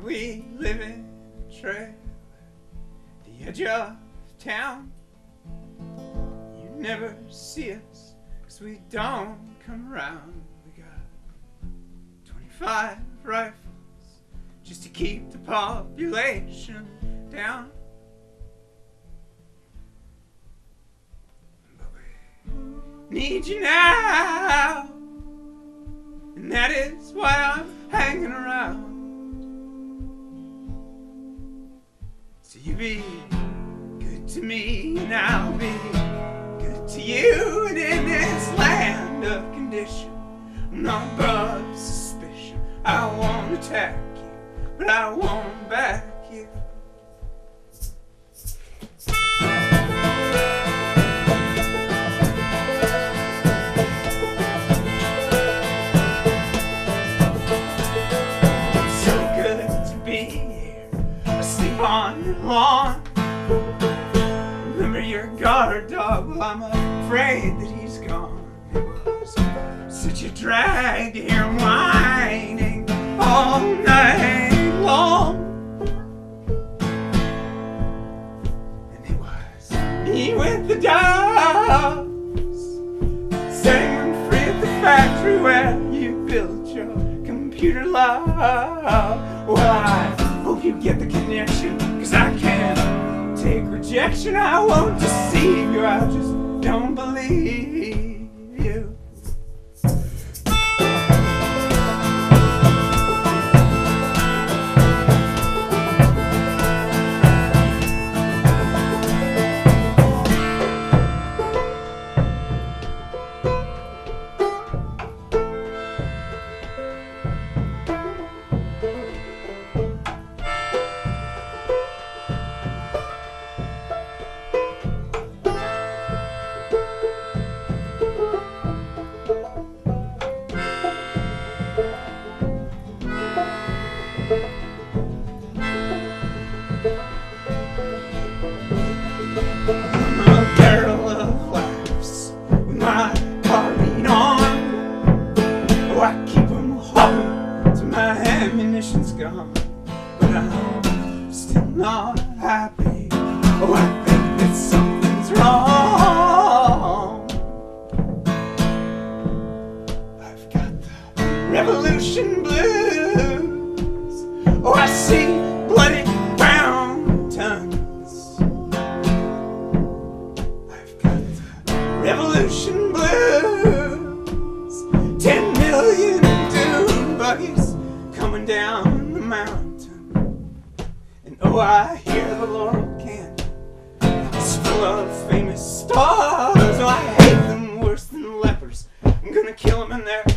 We live in a trailer, the edge of town. You never see us, 'cause we don't come around. We got 25 rifles, just to keep the population down. But we need you now, and that is why I'm hanging around. So you be good to me, and I'll be good to you. And in this land of condition, I'm not above suspicion. I won't attack you, but I won't back you. It's so good to be here, asleep on your lawn. Remember your guard dog? Well, I'm afraid that he's gone. It was such a drag to hear him whining all night long. And it was me with the dogs, setting them free at the factory where you built your computer lab. Well, I hope you get the connection, 'cause I can't take rejection. I won't deceive you, I just don't believe you. I'm a barrel of laughs with my carbine on. Oh, I keep them hopping till my ammunition's gone. But I'm still not happy. Oh, I think that something's wrong. I've got the revolution blues. Oh, I see bloody brown tons. I've got the revolution blues. 10 million dune buggies coming down the mountain. And oh, I hear the laurel canyon, it's full of famous stars. Oh, I hate them worse than lepers. I'm gonna kill them in their